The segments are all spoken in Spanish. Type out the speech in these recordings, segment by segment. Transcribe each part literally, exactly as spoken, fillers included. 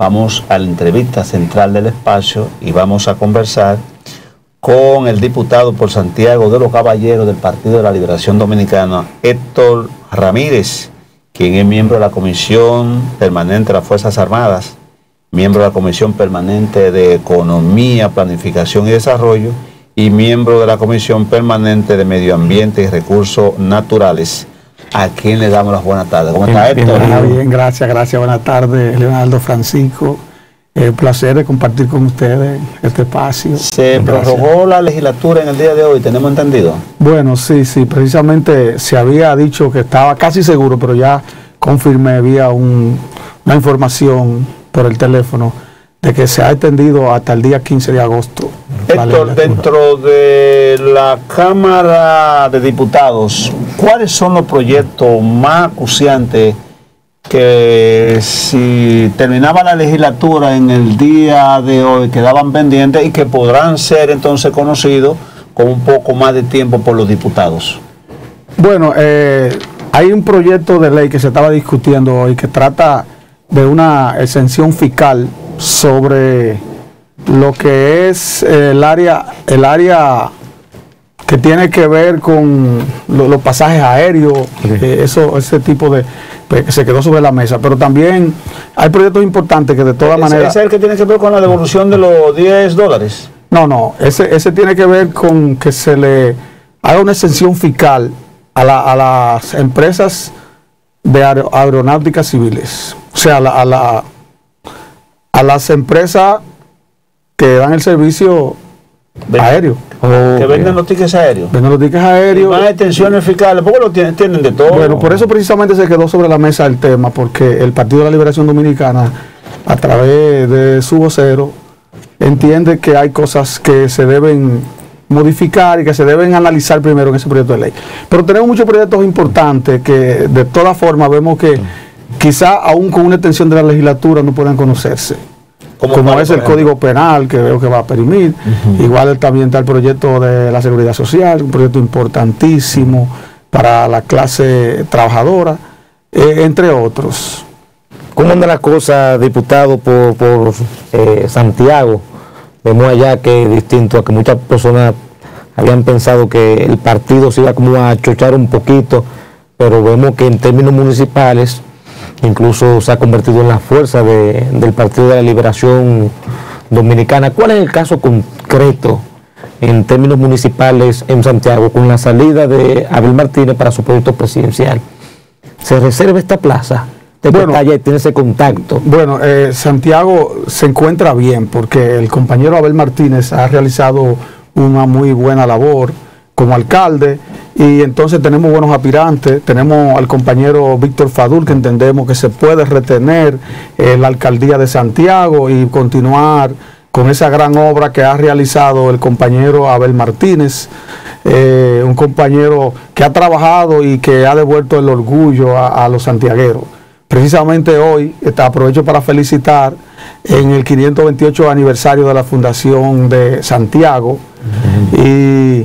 vamos a la entrevista central del espacio y vamos a conversar con el diputado por Santiago de los Caballeros del Partido de la Liberación Dominicana, Héctor Ramírez, quien es miembro de la Comisión Permanente de las Fuerzas Armadas, miembro de la Comisión Permanente de Economía, Planificación y Desarrollo y miembro de la Comisión Permanente de Medio Ambiente y Recursos Naturales. ¿A quién le damos las buenas tardes? ¿Cómo está Héctor? Bien, bien, gracias, gracias. Buenas tardes, Leonardo, Francisco. Es un placer de compartir con ustedes este espacio. ¿Se prorrogó la legislatura en el día de hoy, tenemos entendido? Bueno, sí, sí, precisamente se había dicho que estaba casi seguro, pero ya confirmé vía un, una información por el teléfono de que se ha extendido hasta el día quince de agosto. Héctor, dentro de la Cámara de Diputados, ¿cuáles son los proyectos más acuciantes que si terminaba la legislatura en el día de hoy quedaban pendientes y que podrán ser entonces conocidos con un poco más de tiempo por los diputados? Bueno, eh, hay un proyecto de ley que se estaba discutiendo hoy que trata de una exención fiscal sobre lo que es el área, el área que tiene que ver con lo, los pasajes aéreos, eh, eso, ese tipo de, pues, que se quedó sobre la mesa. Pero también hay proyectos importantes que de todas maneras... ¿Ese es el que tiene que ver con la devolución de los diez dólares? No, no, ese, ese tiene que ver con que se le haga una exención fiscal a, la, a las empresas de aer, aeronáuticas civiles. O sea, a, la, a, la, a las empresas que dan el servicio Ven, aéreo. Oh, que venden los tickets aéreos. Venden los tickets aéreos. Y más extensiones fiscales, porque lo tienen, tienen de todo. Bueno, por eso precisamente se quedó sobre la mesa el tema, porque el Partido de la Liberación Dominicana, a través de su vocero, entiende que hay cosas que se deben modificar y que se deben analizar primero en ese proyecto de ley. Pero tenemos muchos proyectos importantes que de todas formas vemos que quizá aún con una extensión de la legislatura no puedan conocerse. Como, como es el Código Penal, que veo que va a perimir. Uh-huh. Igual también está el proyecto de la Seguridad Social, un proyecto importantísimo para la clase trabajadora, eh, entre otros. ¿Cómo anda la cosa, diputado, por, por eh, Santiago? Vemos allá que es distinto a que muchas personas habían pensado que el partido se iba como a chochar un poquito, pero vemos que en términos municipales incluso se ha convertido en la fuerza de, del Partido de la Liberación Dominicana. ¿Cuál es el caso concreto en términos municipales en Santiago con la salida de Abel Martínez para su proyecto presidencial? ¿Se reserva esta plaza? ¿De bueno, allá tiene ese contacto? Bueno, eh, Santiago se encuentra bien porque el compañero Abel Martínez ha realizado una muy buena labor como alcalde, y entonces tenemos buenos aspirantes. Tenemos al compañero Víctor Fadul, que entendemos que se puede retener eh, la alcaldía de Santiago y continuar con esa gran obra que ha realizado el compañero Abel Martínez, eh, un compañero que ha trabajado y que ha devuelto el orgullo a, a los santiagueros. Precisamente hoy está, aprovecho para felicitar en el quinientos veintiocho aniversario de la Fundación de Santiago. Uh-huh. y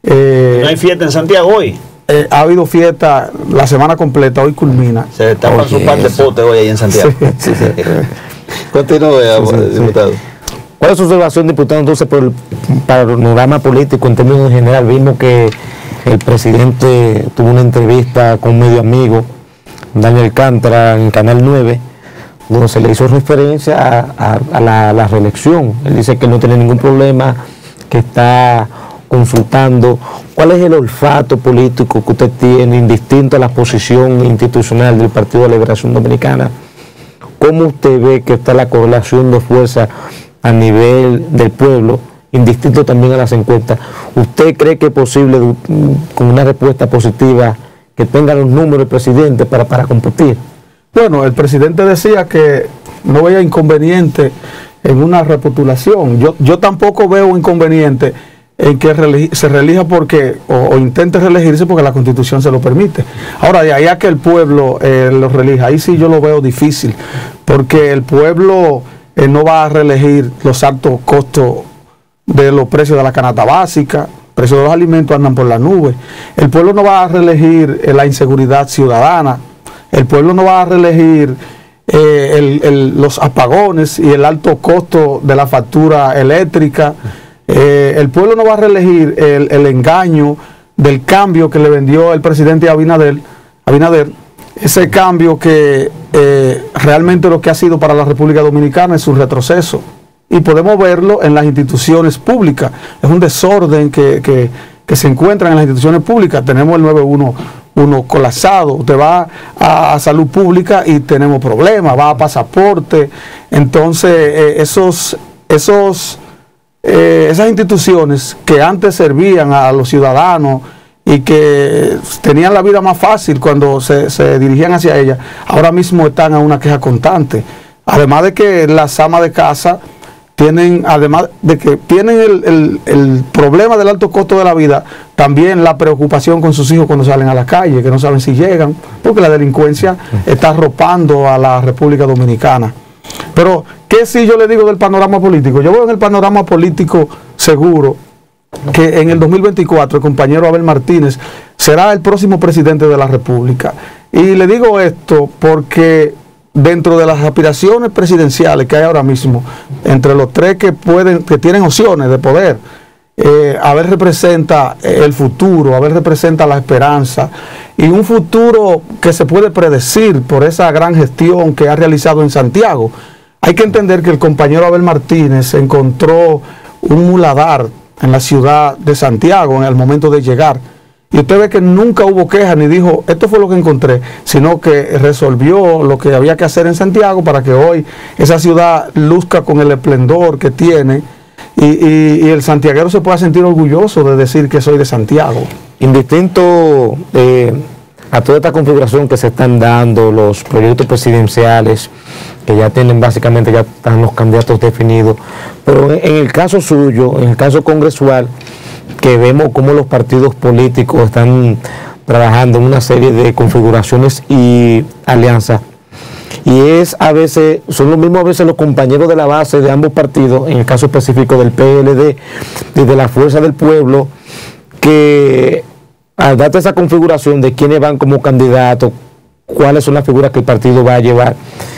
Eh, ¿No hay fiesta en Santiago hoy? Eh, ha habido fiesta la semana completa, hoy culmina. Se tapan su pan de pote hoy ahí en Santiago. Sí, sí, sí. Continúe, sí, sí, diputado. Sí. ¿Cuál es su observación, diputado, entonces, por el panorama político en términos general? Vimos que el presidente tuvo una entrevista con un medio amigo, Daniel Alcántara, en Canal nueve, donde se le hizo referencia a, a, a la, la reelección. Él dice que no tiene ningún problema, que está consultando. ¿Cuál es el olfato político que usted tiene, indistinto a la posición institucional del Partido de la Liberación Dominicana? ¿Cómo usted ve que está la correlación de fuerza a nivel del pueblo, indistinto también a las encuestas? ¿Usted cree que es posible, con una respuesta positiva, que tenga los números del presidente para, para competir? Bueno, el presidente decía que no veía inconveniente en una repostulación. Yo, yo tampoco veo inconveniente en que se reelija porque, o, o intente reelegirse porque la Constitución se lo permite. Ahora, de ahí a que el pueblo eh, lo reelija, ahí sí yo lo veo difícil, porque el pueblo eh, no va a reelegir los altos costos de los precios de la canasta básica, precios de los alimentos andan por las nubes. El pueblo no va a reelegir eh, la inseguridad ciudadana, el pueblo no va a reelegir eh, el, el, los apagones y el alto costo de la factura eléctrica. Eh, el pueblo no va a reelegir el, el engaño del cambio que le vendió el presidente Abinader, Abinader ese cambio que eh, realmente lo que ha sido para la República Dominicana es un retroceso. Y podemos verlo en las instituciones públicas. Es un desorden que, que, que se encuentra en las instituciones públicas. Tenemos el nueve uno uno colapsado. Usted va a, a salud pública y tenemos problemas, va a pasaporte. Entonces, eh, esos, esos, eh, esas instituciones que antes servían a los ciudadanos y que tenían la vida más fácil cuando se, se dirigían hacia ellas, ahora mismo están a una queja constante. Además de que las amas de casa tienen, además de que tienen el, el, el problema del alto costo de la vida, también la preocupación con sus hijos cuando salen a la calle, que no saben si llegan, porque la delincuencia está arropando a la República Dominicana. Pero, ¿qué si yo le digo del panorama político? Yo veo en el panorama político seguro que en el dos mil veinticuatro el compañero Abel Martínez será el próximo presidente de la República. Y le digo esto porque dentro de las aspiraciones presidenciales que hay ahora mismo, entre los tres que pueden, que tienen opciones de poder, eh, Abel representa el futuro, Abel representa la esperanza, y un futuro que se puede predecir por esa gran gestión que ha realizado en Santiago. Hay que entender que el compañero Abel Martínez encontró un muladar en la ciudad de Santiago en el momento de llegar. Y usted ve que nunca hubo queja ni dijo, esto fue lo que encontré, sino que resolvió lo que había que hacer en Santiago para que hoy esa ciudad luzca con el esplendor que tiene y, y, y el santiaguero se pueda sentir orgulloso de decir que soy de Santiago. Indistinto eh, a toda esta configuración que se están dando, los proyectos presidenciales, que ya tienen básicamente, ya están los candidatos definidos, pero en, en el caso suyo, en el caso congresual, que vemos cómo los partidos políticos están trabajando en una serie de configuraciones y alianzas, y es a veces, son los mismos a veces los compañeros de la base de ambos partidos, en el caso específico del P L D, desde la Fuerza del Pueblo, que al darte esa configuración de quiénes van como candidatos, cuáles son las figuras que el partido va a llevar,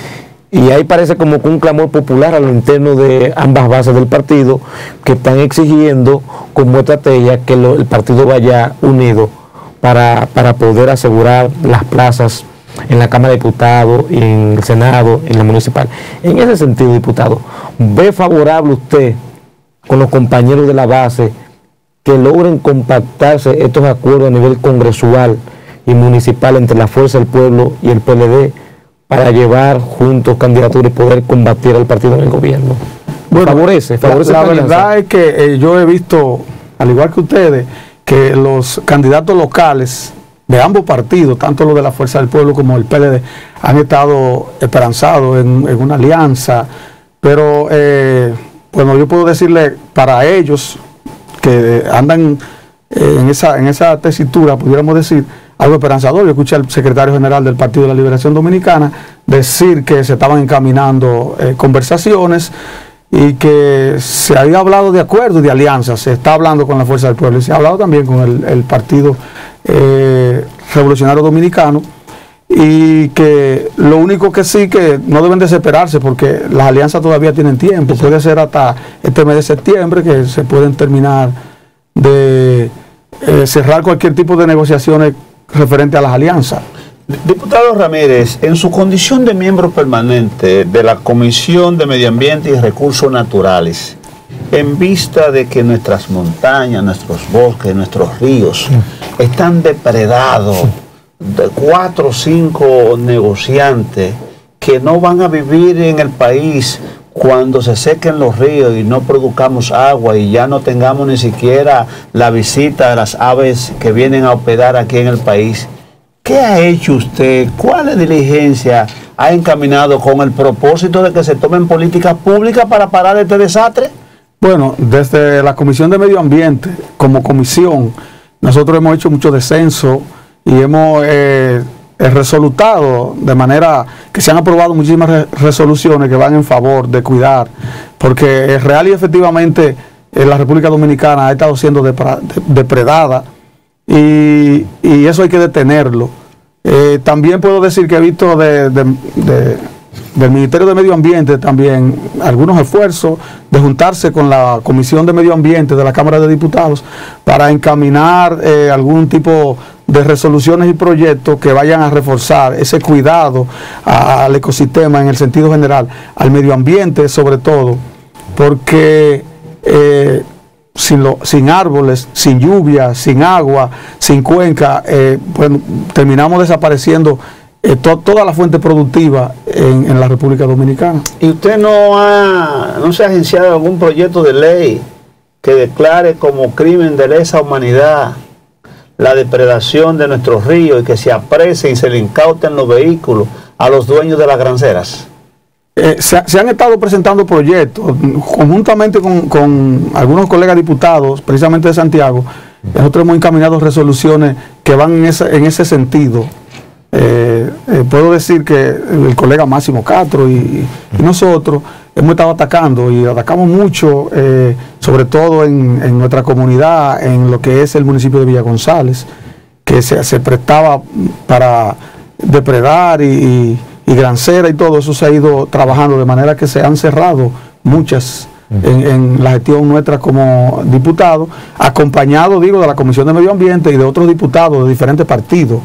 y ahí parece como que un clamor popular a lo interno de ambas bases del partido, que están exigiendo como estrategia que lo, el partido vaya unido para, para poder asegurar las plazas en la Cámara de Diputados, en el Senado, en la municipal. En ese sentido, diputado, ¿ve favorable usted con los compañeros de la base que logren compactarse estos acuerdos a nivel congresual y municipal entre la Fuerza del Pueblo y el P L D para llevar juntos candidaturas y poder combatir al partido en el gobierno? Bueno, favorece, favorece la, la verdad alianza. Es que eh, yo he visto, al igual que ustedes, que los candidatos locales de ambos partidos, tanto los de la Fuerza del Pueblo como el P L D, han estado esperanzados en, en una alianza, pero eh, bueno, yo puedo decirle para ellos que andan eh, en esa en esa tesitura, pudiéramos decir, algo esperanzador. Yo escuché al secretario general del Partido de la Liberación Dominicana decir que se estaban encaminando eh, conversaciones y que se había hablado de acuerdos y de alianzas, se está hablando con la Fuerza del Pueblo y se ha hablado también con el, el Partido eh, Revolucionario Dominicano, y que lo único que sí que no deben desesperarse porque las alianzas todavía tienen tiempo, puede ser hasta este mes de septiembre que se pueden terminar de eh, cerrar cualquier tipo de negociaciones referente a las alianzas. Diputado Ramírez, en su condición de miembro permanente de la Comisión de Medio Ambiente y Recursos Naturales, en vista de que nuestras montañas, nuestros bosques, nuestros ríos están depredados de cuatro o cinco negociantes que no van a vivir en el país cuando se sequen los ríos y no produzcamos agua y ya no tengamos ni siquiera la visita de las aves que vienen a hospedar aquí en el país, ¿qué ha hecho usted? ¿Cuál diligencia ha encaminado con el propósito de que se tomen políticas públicas para parar este desastre? Bueno, desde la Comisión de Medio Ambiente, como comisión, nosotros hemos hecho mucho descenso y hemos eh, resolutado de manera que se han aprobado muchísimas re resoluciones que van en favor de cuidar, porque es real y efectivamente eh, la República Dominicana ha estado siendo depra de depredada y, y eso hay que detenerlo. Eh, también puedo decir que he visto de, de, de del Ministerio de Medio Ambiente también algunos esfuerzos de juntarse con la Comisión de Medio Ambiente de la Cámara de Diputados para encaminar eh, algún tipo de resoluciones y proyectos que vayan a reforzar ese cuidado a, al ecosistema en el sentido general, al medio ambiente sobre todo, porque eh, sin, lo, sin árboles, sin lluvia, sin agua, sin cuenca, eh, bueno, terminamos desapareciendo eh, to, toda la fuente productiva en, en la República Dominicana. ¿Y usted no ha no se ha agenciado algún proyecto de ley que declare como crimen de lesa humanidad la depredación de nuestros ríos y que se apresen y se le incauten los vehículos a los dueños de las granceras? Eh, se, se han estado presentando proyectos conjuntamente con, con algunos colegas diputados, precisamente de Santiago. Nosotros hemos encaminado resoluciones que van en ese, en ese sentido. Eh, eh, puedo decir que el colega Máximo Castro y, y nosotros hemos estado atacando y atacamos mucho, eh, sobre todo en, en nuestra comunidad, en lo que es el municipio de Villa González, que se, se prestaba para depredar y, y, y grancera y todo eso se ha ido trabajando de manera que se han cerrado muchas en, en la gestión nuestra como diputado, acompañado, digo, de la Comisión de Medio Ambiente y de otros diputados de diferentes partidos.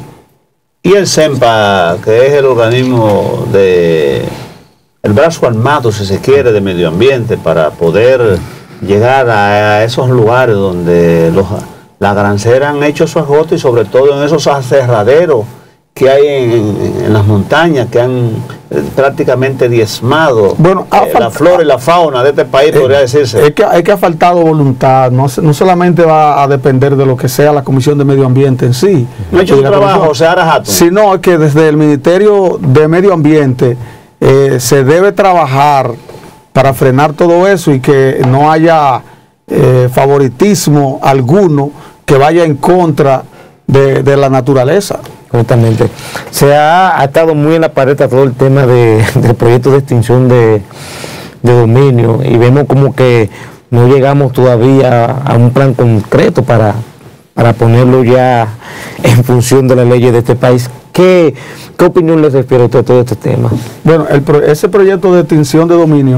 Y el CEMPA, que es el organismo de el brazo armado, si se quiere, de medio ambiente, para poder llegar a esos lugares donde los, las granceras han hecho su agosto y sobre todo en esos aserraderos que hay en, en, en las montañas que han eh, prácticamente diezmado bueno, eh, la flora y la fauna de este país, eh, podría decirse. Es que, es que ha faltado voluntad, no, no solamente va a depender de lo que sea la Comisión de Medio Ambiente en sí. No ha hecho su trabajo, o sea, Arajato. Sino que desde el Ministerio de Medio Ambiente eh, se debe trabajar para frenar todo eso y que no haya eh, favoritismo alguno que vaya en contra de, de la naturaleza. Correctamente. Se ha atado muy en la pared todo el tema de, del proyecto de extinción de, de dominio y vemos como que no llegamos todavía a un plan concreto para, para ponerlo ya en función de las leyes de este país. ¿Qué, qué opinión le refiere a usted a todo este tema? Bueno, el, ese proyecto de extinción de dominio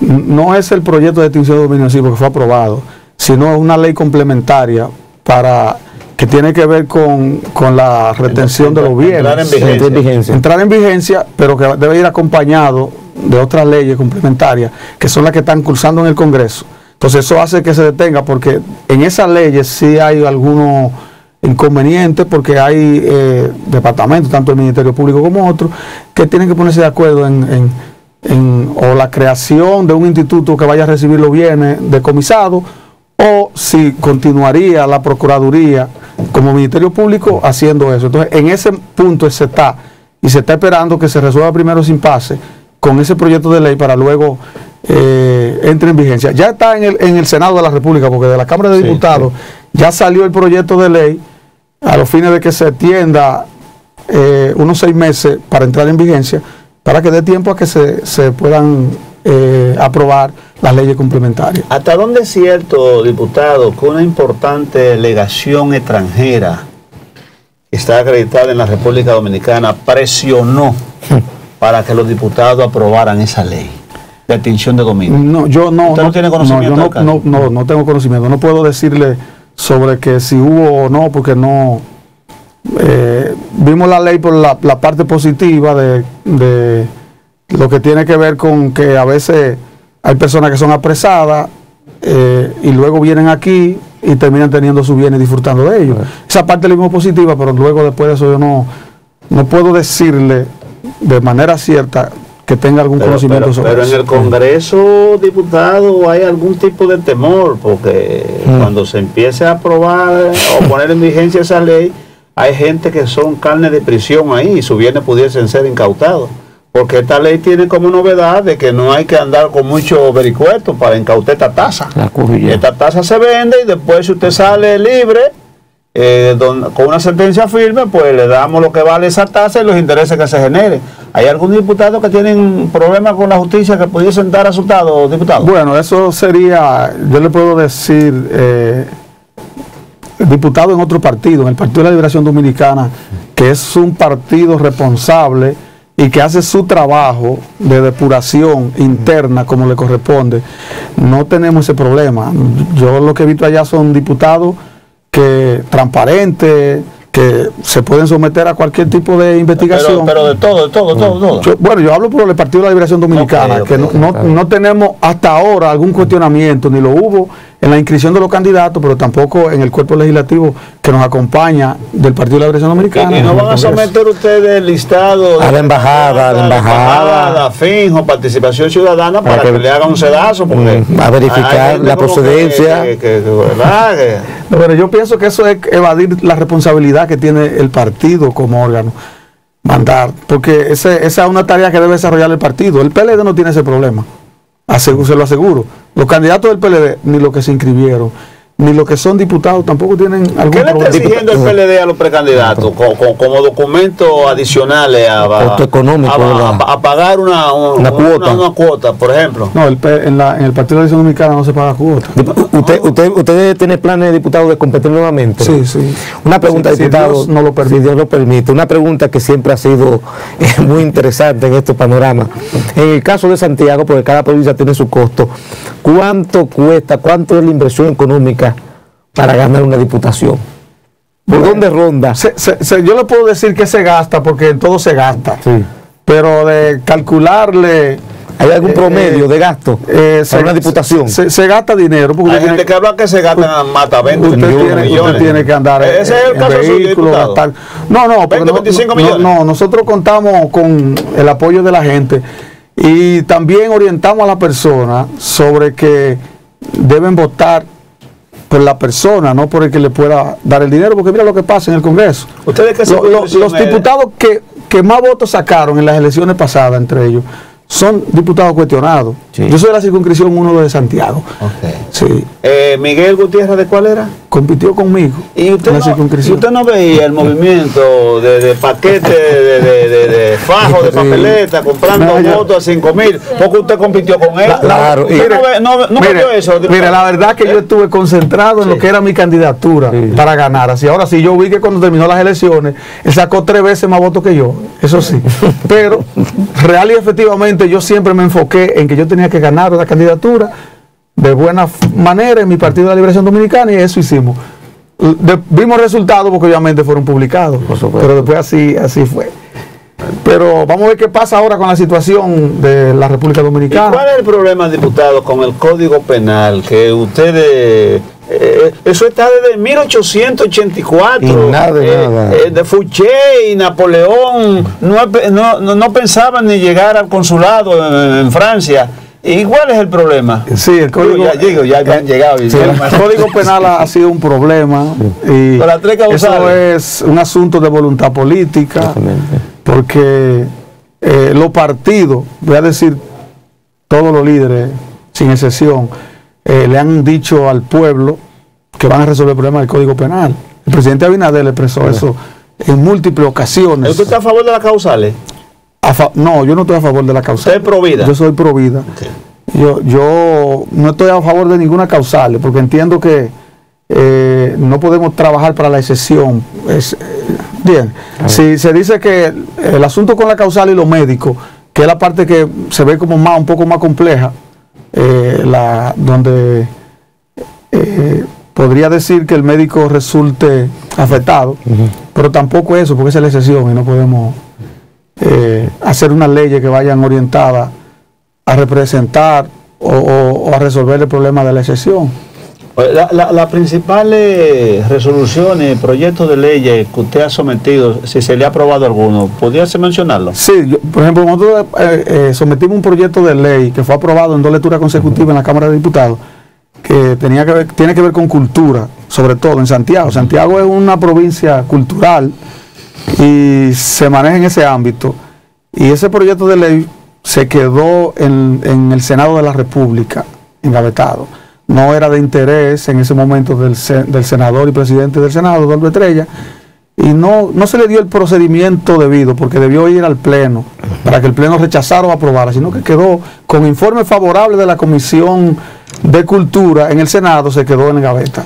no es el proyecto de extinción de dominio sí porque fue aprobado, sino una ley complementaria para que tiene que ver con, con la retención de los bienes. Entrar en vigencia. Entrar en vigencia. Entrar en vigencia, pero que debe ir acompañado de otras leyes complementarias, que son las que están cursando en el Congreso. Entonces eso hace que se detenga, porque en esas leyes sí hay algunos inconvenientes, porque hay eh, departamentos, tanto el Ministerio Público como otros, que tienen que ponerse de acuerdo en, en, en o la creación de un instituto que vaya a recibir los bienes decomisados, o si continuaría la Procuraduría como Ministerio Público haciendo eso. Entonces, en ese punto se está, y se está esperando que se resuelva primero sin pase con ese proyecto de ley para luego eh, entre en vigencia. Ya está en el, en el Senado de la República, porque de la Cámara de Diputados sí, sí. ya salió el proyecto de ley a los fines de que se extienda eh, unos seis meses para entrar en vigencia, para que dé tiempo a que se, se puedan eh, aprobar las leyes complementarias. ¿Hasta dónde es cierto, diputado, que una importante legación extranjera que está acreditada en la República Dominicana presionó para que los diputados aprobaran esa ley de extinción de dominio? No, yo no. ¿Usted no, no tiene conocimiento? No, yo no, no, no, no tengo conocimiento. No puedo decirle sobre que si hubo o no, porque no. Eh, vimos la ley por la, la parte positiva de, de lo que tiene que ver con que a veces hay personas que son apresadas eh, y luego vienen aquí y terminan teniendo sus bienes y disfrutando de ellos. Esa parte la vimos positiva, pero luego después de eso yo no, no puedo decirle de manera cierta que tenga algún pero, conocimiento pero, sobre pero eso. Pero en el Congreso, diputado, hay algún tipo de temor, porque mm. cuando se empiece a aprobar o poner en vigencia esa ley, hay gente que son carne de prisión ahí y sus bienes pudiesen ser incautados. Porque esta ley tiene como novedad de que no hay que andar con mucho vericueto para incautar esta tasa. Esta tasa se vende y después si usted sale libre, eh, don, con una sentencia firme, pues le damos lo que vale esa tasa y los intereses que se generen. ¿Hay algún diputado que tienen problemas con la justicia que pudiesen dar resultados, diputado? Bueno, eso sería, yo le puedo decir, eh, diputado en otro partido, en el Partido de la Liberación Dominicana, que es un partido responsable, y que hace su trabajo de depuración interna como le corresponde, no tenemos ese problema. Yo lo que he visto allá son diputados que transparentes, que se pueden someter a cualquier tipo de investigación. Pero, pero de todo, de todo, de todo, todo. Yo, bueno, yo hablo por el Partido de la Liberación Dominicana, okay, okay, que no, no, no tenemos hasta ahora algún cuestionamiento, ni lo hubo en la inscripción de los candidatos, pero tampoco en el cuerpo legislativo que nos acompaña del Partido de la Liberación Dominicana. ¿Y no van a someter ustedes el listado a la embajada, a la embajada, la finjo, participación ciudadana, para, para que, que le hagan un sedazo? Porque a verificar la procedencia. Que, que, que, que, pero yo pienso que eso es evadir la responsabilidad que tiene el partido como órgano. Mandar, porque ese, esa es una tarea que debe desarrollar el partido. El P L D no tiene ese problema. Asegu se lo aseguro. Los candidatos del P L D, ni los que se inscribieron, ni los que son diputados, tampoco tienen algún ¿Qué problema. le está exigiendo el P L D a los precandidatos como, como, como documentos adicionales a, a, económico, a, a, a pagar una, un, una, cuota. Una, una cuota, por ejemplo? No, el, en, la, en el Partido de la Liberación Dominicana no se paga cuota. ¿Usted, usted, usted tiene planes, diputado, de competir nuevamente? Sí, sí. Una pregunta, sí, diputado. Si Dios no lo permite. Si Dios lo permite. Una pregunta que siempre ha sido eh, muy interesante en estos panoramas. En el caso de Santiago, porque cada provincia tiene su costo, ¿cuánto cuesta, cuánto es la inversión económica para ganar una diputación? ¿Por bueno, dónde ronda? Se, se, se, yo le puedo decir que se gasta, porque en todo se gasta. Sí. Pero de calcularle... ¿Hay algún promedio eh, de gasto eh, para una diputación? Se, se, se gasta dinero. Porque hay gente tiene, que habla que se gastan mata veinte usted millones, tiene, millones. Usted tiene que andar ¿Ese es el en caso vehículos, suyo, gastar. No, no, veinte, veinticinco millones. No, no, nosotros contamos con el apoyo de la gente y también orientamos a la persona sobre que deben votar por la persona, no por el que le pueda dar el dinero, porque mira lo que pasa en el Congreso. ¿Ustedes qué lo, lo, los diputados que, que más votos sacaron en las elecciones pasadas, entre ellos, son diputados cuestionados. Sí. Yo soy de la circunscripción uno de Santiago. Okay. Sí. Eh, Miguel Gutiérrez, ¿de cuál era? Compitió conmigo. ¿Y usted, no, ¿y usted no veía el movimiento de, de paquete de, de, de, de fajo de papeleta, comprando no, votos a cinco mil? Porque usted compitió con él. Claro. ¿Usted mire, no, ve, no, no mire, vio eso? Mire, la verdad que yo estuve concentrado en sí. lo que era mi candidatura sí. para ganar. Así ahora sí, yo vi que cuando terminó las elecciones, él sacó tres veces más votos que yo. Eso sí. Pero real y efectivamente yo siempre me enfoqué en que yo tenía que ganar la candidatura de buena manera en mi Partido de la Liberación Dominicana, y eso hicimos. De, vimos resultados porque obviamente fueron publicados, pero después así, así fue. Pero vamos a ver qué pasa ahora con la situación de la República Dominicana. ¿Y cuál es el problema, diputado, con el Código Penal? Que ustedes... Eh, eso está desde mil ochocientos ochenta y cuatro. Y nada, eh, nada. Eh, de Fouché y Napoleón no, no, no, no pensaban ni llegar al consulado en, en Francia. ¿Y cuál es el problema? Sí, el código, ya, digo, ya han llegado. Sí, el Código Penal ha sido un problema. Y eso es un asunto de voluntad política. Porque eh, los partidos, voy a decir, todos los líderes, sin excepción, eh, le han dicho al pueblo que van a resolver el problema del Código Penal. El presidente Abinader le expresó sí. eso en múltiples ocasiones. ¿Usted está a favor de las causales? No, yo no estoy a favor de la causal. ¿Usted es pro vida? Yo soy pro vida. Okay. Yo, yo no estoy a favor de ninguna causal, porque entiendo que eh, no podemos trabajar para la excepción. Es, eh, bien, si se dice que el, el asunto con la causal y lo médico, que es la parte que se ve como más un poco más compleja, eh, la, donde eh, podría decir que el médico resulte afectado, uh-huh. pero tampoco eso, porque esa es la excepción y no podemos... Eh, hacer unas leyes que vayan orientadas a representar o, o, o a resolver el problema de la excepción. Las la, la principales resoluciones, proyectos de leyes que usted ha sometido, si se le ha aprobado alguno, ¿podría mencionarlo? Sí, yo, por ejemplo, nosotros eh, eh, sometimos un proyecto de ley que fue aprobado en dos lecturas consecutivas en la Cámara de Diputados, que tenía que ver, tiene que ver con cultura, sobre todo en Santiago. Santiago es una provincia cultural y se maneja en ese ámbito, y ese proyecto de ley se quedó en, en el Senado de la República engavetado. No era de interés en ese momento del, del senador y presidente del Senado, Eduardo Estrella, y no, no se le dio el procedimiento debido, porque debió ir al Pleno para que el Pleno rechazara o aprobara, sino que quedó con informe favorable de la Comisión de Cultura en el Senado, se quedó en gaveta.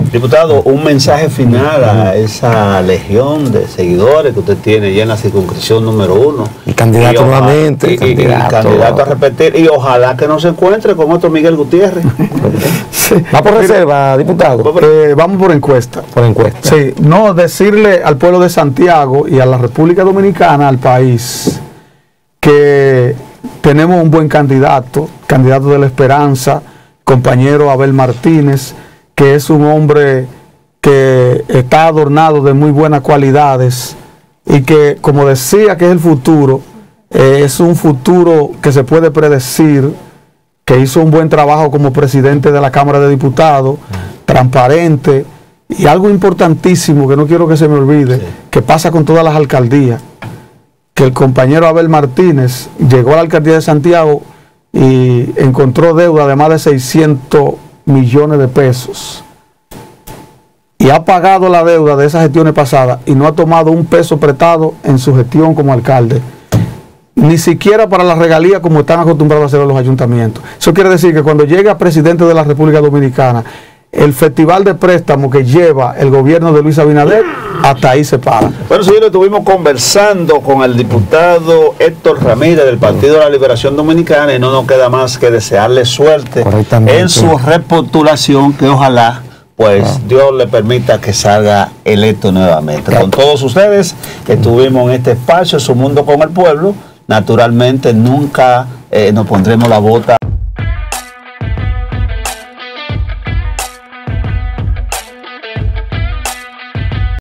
Diputado, un mensaje final a esa legión de seguidores que usted tiene ya en la circunscripción número uno. Y candidato nuevamente. Y, candidato. y candidato a repetir. Y ojalá que no se encuentre con otro Miguel Gutiérrez. Sí. ¿Va por reserva, diputado? Eh, vamos por encuesta. Por encuesta. Sí, no, decirle al pueblo de Santiago y a la República Dominicana, al país, que tenemos un buen candidato, candidato de la esperanza, compañero Abel Martínez, que es un hombre que está adornado de muy buenas cualidades y que, como decía, que es el futuro, eh, es un futuro que se puede predecir, que hizo un buen trabajo como presidente de la Cámara de Diputados, transparente, y algo importantísimo que no quiero que se me olvide, sí, que pasa con todas las alcaldías, que el compañero Abel Martínez llegó a la alcaldía de Santiago y encontró deuda de más de seiscientos millones de pesos y ha pagado la deuda de esas gestiones pasadas y no ha tomado un peso prestado en su gestión como alcalde, ni siquiera para la regalía como están acostumbrados a hacer los ayuntamientos. Eso quiere decir que cuando llega presidente de la República Dominicana, el festival de préstamos que lleva el gobierno de Luis Abinader, hasta ahí se para. Bueno, señores, estuvimos conversando con el diputado Héctor Ramírez del Partido de la Liberación Dominicana y no nos queda más que desearle suerte en su repostulación, que ojalá pues ah. Dios le permita que salga electo nuevamente. Claro. Con todos ustedes estuvimos en este espacio, Su Mundo con el Pueblo. Naturalmente nunca eh, nos pondremos la bota.